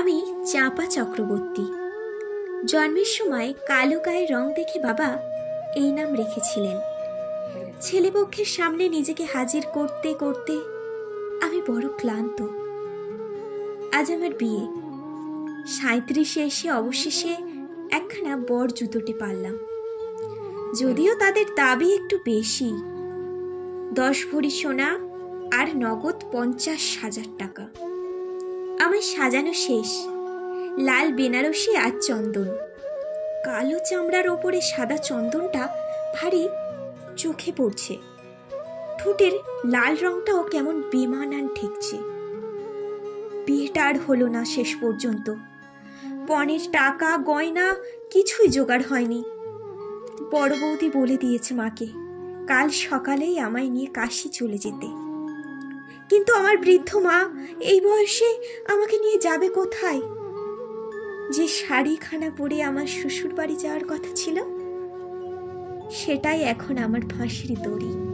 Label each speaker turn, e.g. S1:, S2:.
S1: আমি চাঁপা চক্রবর্তী। জন্মের সময় কালো গায়ের রং দেখে বাবা এই নাম রেখেছিলেন। ছেলেপক্ষের সামনে নিজেকে হাজির করতে করতে আমি বড় ক্লান্ত। আজ আমার বিয়ে। 37-এ এসে অবশেষে একখানা বর জুতোতে পারলাম, যদিও তাদের দাবি একটু বেশি। 10 ভরি সোনা আর নগদ 50,000 টাকা। আমার সাজানো শেষ। লাল বেনারসি আর চন্দন, কালো চামড়ার ওপরে সাদা চন্দনটা ভারী চোখে পড়ছে। ঠোঁটের লাল রংটাও কেমন বেমানান ঠেকছে। বিয়েটা আর হলো না শেষ পর্যন্ত। পণের টাকা গয়না কিছুই জোগাড় হয়নি। বড় বৌদি বলে দিয়েছে মাকে কাল সকালেই আমায় নিয়ে কাশি চলে যেতে। কিন্তু আমার বৃদ্ধ মা এই বয়সে আমাকে নিয়ে যাবে কোথায়? যে শাড়িখানা পরে আমার শ্বশুর বাড়ি যাওয়ার কথা ছিল, সেটাই এখন আমার ফাঁসির দড়ি।